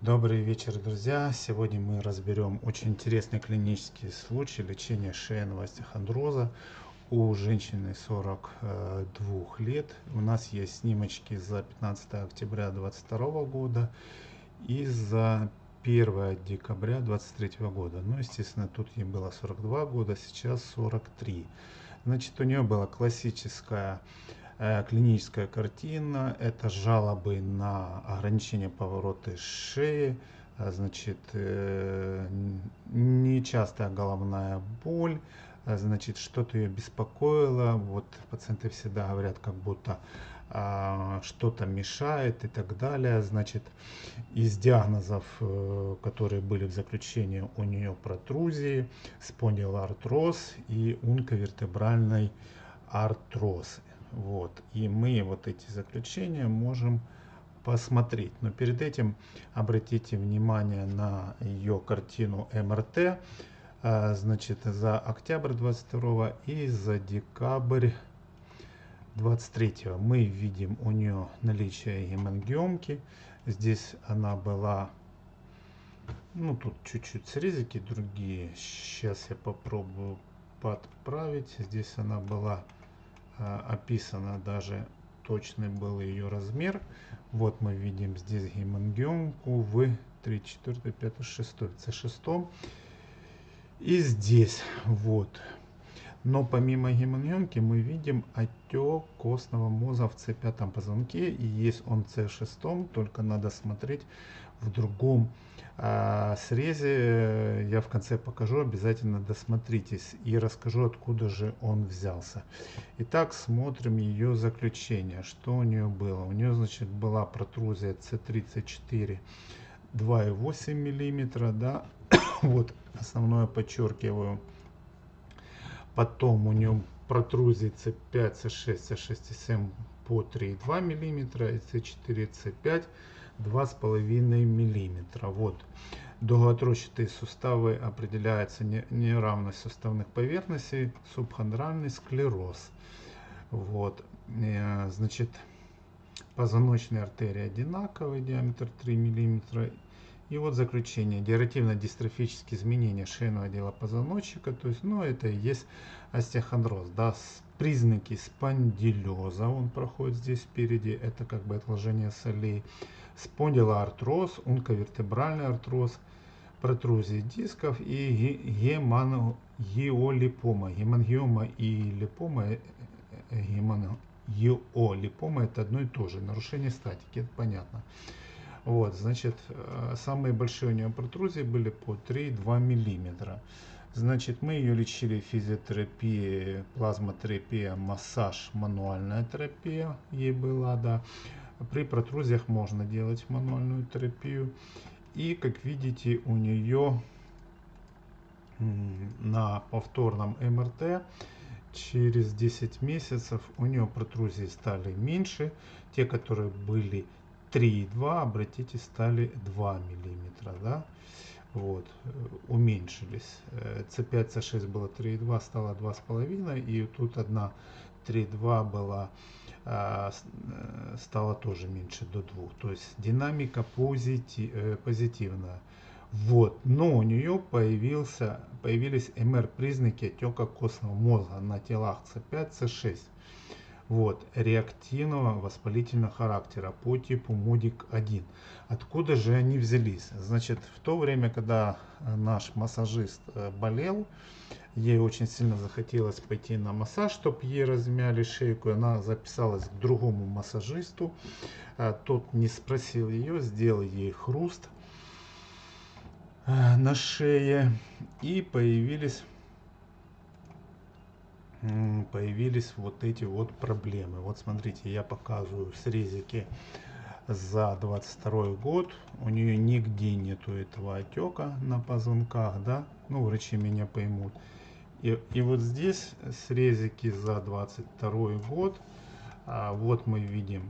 Добрый вечер, друзья! Сегодня мы разберем очень интересный клинический случай лечения шейного остеохондроза у женщины 42 лет. У нас есть снимочки за 15 октября 2022 года и за 1 декабря 2023 года. Ну, естественно, тут ей было 42 года, сейчас 43. Значит, у нее была классическая клиническая картина. Это жалобы на ограничение поворота шеи, значит, нечастая головная боль, значит, что-то ее беспокоило. Вот пациенты всегда говорят, как будто что-то мешает и так далее. Значит, из диагнозов, которые были в заключении, у нее протрузии, спондилоартроз и унковертебральный артроз. Вот. И мы вот эти заключения можем посмотреть. Но перед этим обратите внимание на ее картину МРТ. Значит, за октябрь 22 и за декабрь 23 мы видим у нее наличие гемангиомки. Здесь она была, ну тут чуть-чуть срезики другие. Сейчас я попробую подправить. Здесь она была описано, даже точный был ее размер. Вот мы видим здесь гемангиомку в 3, 4, 5, 6, C6. И здесь вот. Но помимо гемангиомки мы видим отек костного мозга в C5 позвонке. И есть он в C6, только надо смотреть в другом срезе. Я в конце покажу, обязательно досмотритесь и расскажу, откуда же он взялся. Итак, смотрим ее заключение. Что у нее было? У нее, значит, была протрузия C3, C4 2,8 миллиметра, да. Вот основное подчеркиваю. Потом у нее протрузии C5, C6, C6 и 7 по 3,2 мм и C4, C5 2,5 мм. Вот. Дугоотросчатые суставы определяются неравность суставных поверхностей, субхондральный склероз. Вот. Значит, позвоночные артерии одинаковые, диаметр 3 мм. И вот заключение. Дегенеративно-дистрофические изменения шейного отдела позвоночника. То есть, ну, это и есть остеохондроз. Да, признаки спондилеза. Он проходит здесь спереди. Это как бы отложение солей. Спондилоартроз, унковертебральный артроз, протрузии дисков и гемангиолипома. Гемангиома и липома, гемангиолипома это одно и то же. Нарушение статики, это понятно. Вот, значит, самые большие у нее протрузии были по 3,2 мм. Значит, мы ее лечили физиотерапией, плазмотерапия, массаж, мануальная терапия ей была, да. При протрузиях можно делать мануальную терапию. И, как видите, у нее на повторном МРТ через 10 месяцев у нее протрузии стали меньше. Те, которые были 3,2, обратите, стали 2 миллиметра, да, вот, уменьшились. C5, C6 было 3,2, стало 2,5, и тут одна 3,2 была, стала тоже меньше до 2, то есть динамика позитивная. Вот, но у нее появились МР признаки отека костного мозга на телах C5, C6. Вот, реактивного воспалительного характера по типу МОДИК-1. Откуда же они взялись? Значит, в то время, когда наш массажист болел, ей очень сильно захотелось пойти на массаж, чтобы ей размяли шейку. Она записалась к другому массажисту. Тот не спросил ее, сделал ей хруст на шее, и появились вот эти вот проблемы. Вот смотрите, я показываю срезики за 22 год. У нее нигде нету этого отека на позвонках, да, ну врачи меня поймут. И вот здесь срезики за 22 год. Вот мы видим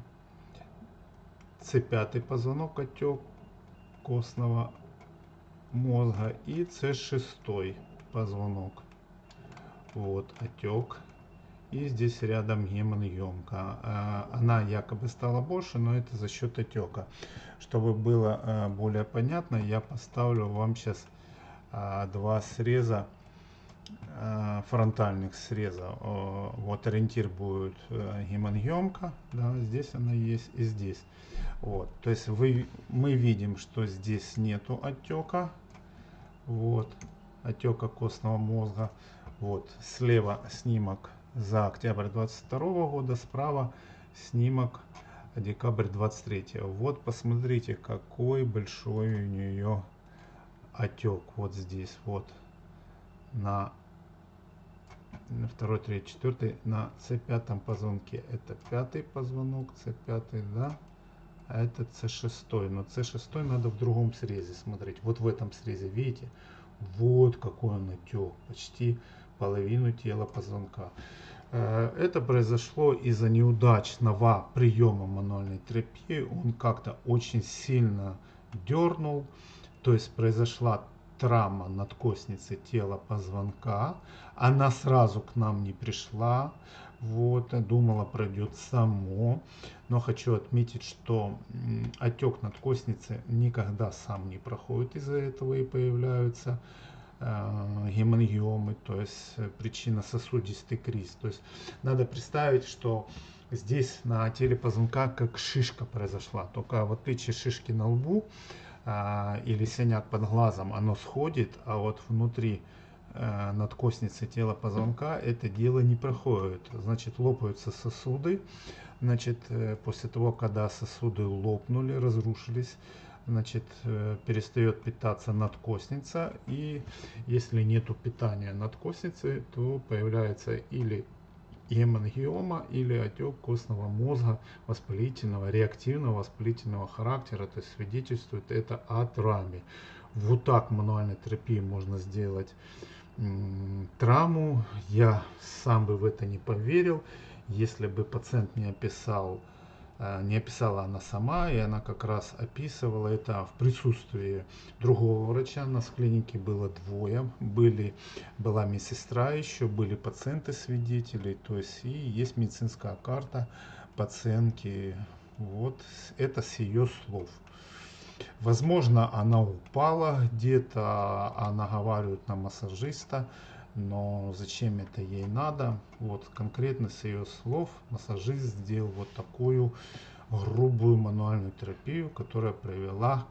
C5 позвонок, отек костного мозга, и C6 позвонок. Вот отек. И здесь рядом гемангиомка. Она якобы стала больше, но это за счет отека. Чтобы было более понятно, я поставлю вам сейчас два среза, фронтальных среза. Вот ориентир будет гемангиомка, да, здесь она есть и здесь. Вот, то есть мы видим, что здесь нету отека, вот, отека костного мозга. Вот, слева снимок за октябрь 22 года, справа снимок декабрь 23. Вот посмотрите, какой большой у нее отек вот здесь, вот на второй, третий, четвертый, на С5 позвонке. Это пятый позвонок, С5, да, а это С6. Но С6 надо в другом срезе смотреть. Вот в этом срезе, видите, вот какой он отек, почти половину тела позвонка. Это произошло из-за неудачного приема мануальной терапии. Он как-то очень сильно дернул, то есть произошла травма надкостницы тела позвонка. Она сразу к нам не пришла, вот, думала, пройдет само. Но хочу отметить, что отек надкостницы никогда сам не проходит, из-за этого и появляются гемангиомы, то есть причинно-сосудистый криз. То есть надо представить, что здесь на теле позвонка как шишка произошла, только в отличие шишки на лбу или синяк под глазом, оно сходит, а вот внутри надкостницы тела позвонка это дело не проходит. Значит, лопаются сосуды. Значит, после того, когда сосуды лопнули, разрушились, значит, перестает питаться надкостница, и если нету питания надкостницы, то появляется или гемангиома, или отек костного мозга воспалительного, реактивного воспалительного характера, то есть свидетельствует это о травме. Вот так мануальной терапии можно сделать травму. Я сам бы в это не поверил, если бы пациент не описала она сама, и она как раз описывала это в присутствии другого врача. У нас в клинике было двое, была медсестра еще, были пациенты-свидетели, то есть и есть медицинская карта пациентки. Вот это с ее слов. Возможно, она упала где-то, она наговаривает на массажиста, но зачем это ей надо? Вот конкретно с ее слов массажист сделал вот такую грубую мануальную терапию, которая привела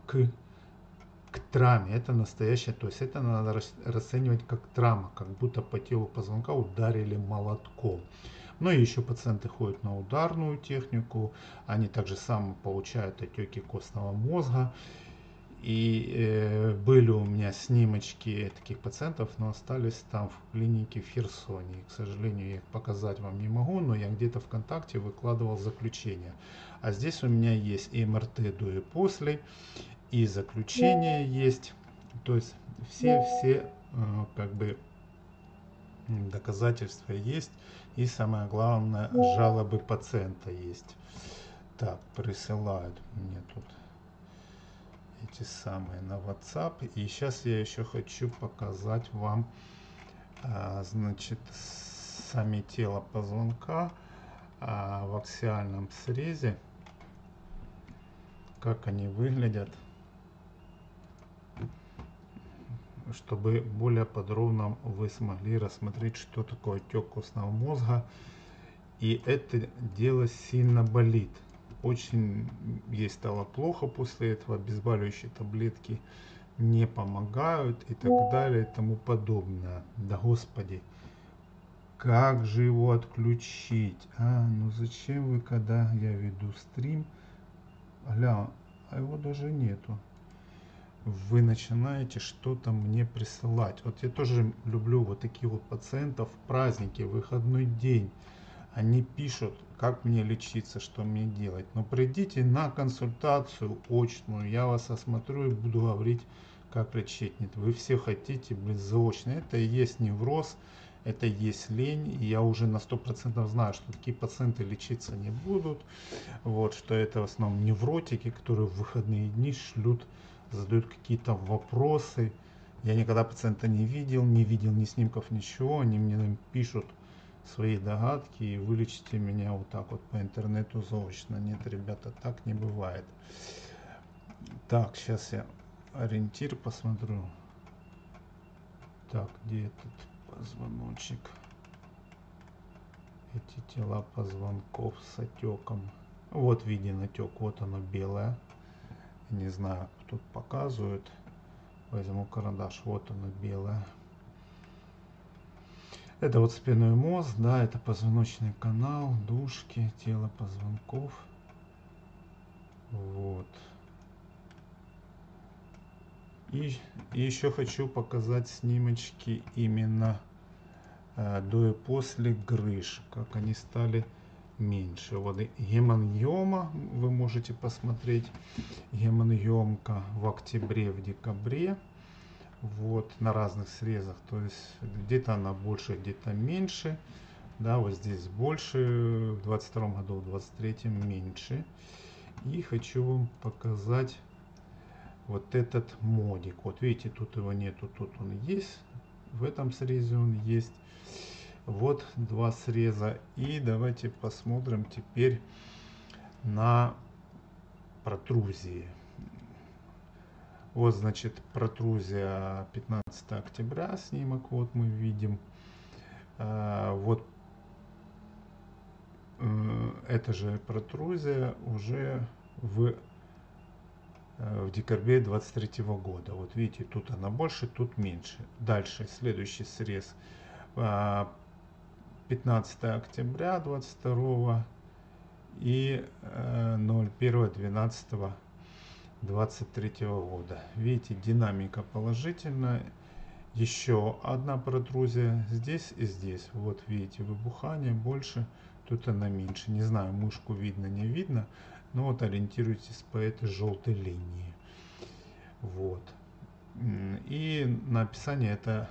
к травме. Это настоящее, то есть это надо расценивать как травма, как будто по телу позвонка ударили молотком. Но еще пациенты ходят на ударную технику, они также само получают отеки костного мозга. И были у меня снимочки таких пациентов, но остались там в клинике в Херсоне. К сожалению, я их показать вам не могу, но я где-то ВКонтакте выкладывал заключение. А здесь у меня есть и МРТ до и после, и заключение есть. То есть все как бы доказательства есть. И самое главное, жалобы пациента есть. Так, присылают мне тут эти самые на WhatsApp. И сейчас я еще хочу показать вам, значит, сами тело позвонка в аксиальном срезе, как они выглядят, чтобы более подробно вы смогли рассмотреть, что такое отек костного мозга. И это дело сильно болит. Очень ей стало плохо после этого, обезболивающие таблетки не помогают и так далее и тому подобное. Да господи, как же его отключить? Ну зачем вы, когда я веду стрим, а его даже нету, вы начинаете что-то мне присылать. Вот я тоже люблю вот таких вот пациентов в праздники, в выходной день. Они пишут, как мне лечиться, что мне делать. Но придите на консультацию очную, я вас осмотрю и буду говорить, как лечить. Нет, вы все хотите, блин, заочно. Это и есть невроз, это и есть лень. И я уже на 100% знаю, что такие пациенты лечиться не будут. Вот, что это в основном невротики, которые в выходные дни шлют, задают какие-то вопросы. Я никогда пациента не видел ни снимков, ничего. Они мне пишут свои догадки и вылечите меня вот так вот по интернету заочно. Нет, ребята, так не бывает. Так, сейчас я ориентир посмотрю. Так, где этот позвоночек? Эти тела позвонков с отеком. Вот виден отек, вот оно белое. Не знаю, тут показывают. Возьму карандаш, вот оно белое. Это вот спинной мозг, да, это позвоночный канал, дужки, тело позвонков. Вот. И еще хочу показать снимочки именно до и после грыж, как они стали меньше. Вот гемангиома, вы можете посмотреть, гемангиомка в октябре, в декабре. Вот на разных срезах, то есть где-то она больше, где-то меньше, да, вот здесь больше, в 22 году, в 23 меньше. И хочу вам показать вот этот модик. Вот видите, тут его нету, тут он есть, в этом срезе он есть. Вот два среза. И давайте посмотрим теперь на протрузии. Вот, значит, протрузия 15 октября, снимок вот мы видим. Вот эта же протрузия уже в декабре 23 года. Вот видите, тут она больше, тут меньше. Дальше, следующий срез. 15 октября 22 и 01.12.23 года. Видите, динамика положительная. Еще одна протрузия здесь и здесь. Вот видите, выбухание больше, тут она меньше. Не знаю, мышку видно, не видно, но вот ориентируйтесь по этой желтой линии. Вот. И на описание это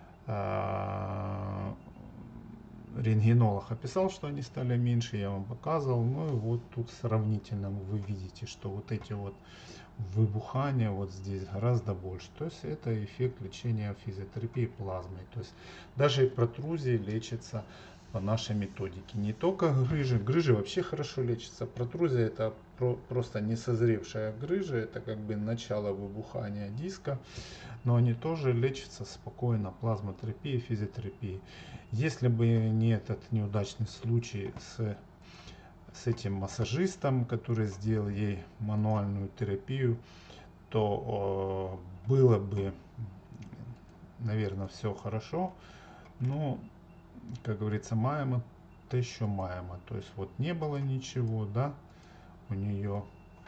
рентгенолог описал, что они стали меньше, я вам показывал. Ну и вот тут сравнительно вы видите, что вот эти вот выбухания вот здесь гораздо больше. То есть это эффект лечения физиотерапии плазмой. То есть даже протрузии лечатся по нашей методике. Не только грыжи. Грыжи вообще хорошо лечатся. Протрузия это просто несозревшая грыжа. Это как бы начало выбухания диска. Но они тоже лечатся спокойно плазмотерапией, физиотерапией. Если бы не этот неудачный случай с этим массажистом, который сделал ей мануальную терапию, то было бы, наверное, все хорошо. Но, как говорится, маемо, то еще маемо. То есть вот не было ничего, да, у нее.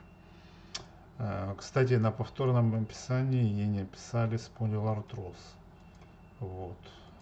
Кстати, на повторном описании ей не описали спондилоартроз. Вот.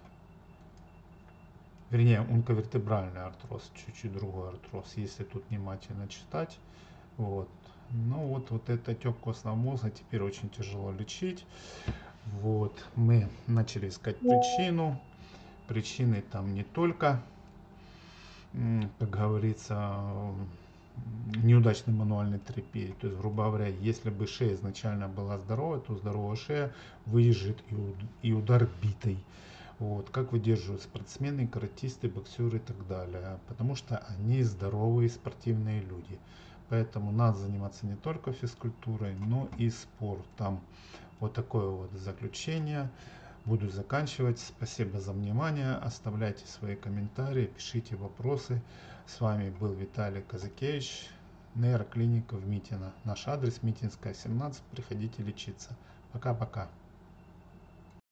Вернее, онковертебральный артроз, чуть-чуть другой артроз, если тут внимательно читать. Вот. Ну вот этот отек костного мозга теперь очень тяжело лечить. Вот. Мы начали искать причину. Причины там не только, как говорится, неудачной мануальной терапии. То есть, грубо говоря, если бы шея изначально была здоровая, то здоровая шея выдержит и удар битой. Вот, как выдерживают спортсмены, каратисты, боксеры и так далее. Потому что они здоровые спортивные люди. Поэтому надо заниматься не только физкультурой, но и спортом. Вот такое вот заключение. Буду заканчивать. Спасибо за внимание. Оставляйте свои комментарии, пишите вопросы. С вами был Виталий Казакевич, нейроклиника в Митино. Наш адрес Митинская, 17. Приходите лечиться. Пока-пока.